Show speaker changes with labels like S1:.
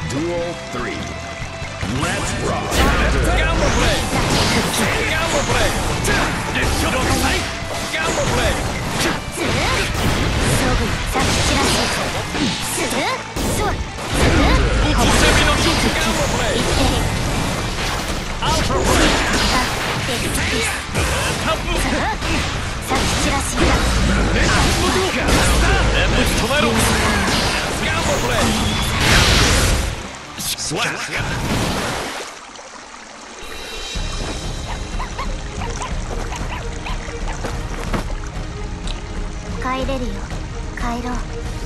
S1: Duel 3. Let's rock.
S2: Gamma blade. Gamma blade. Gamma blade.
S3: 装具さっちらしするそう
S2: セミのシュート。Gamma blade. Ultra blade. タブ。
S3: さっちらしだ
S2: 止めろ。Gamma blade.
S1: Slap.
S3: 帰れるよ帰ろう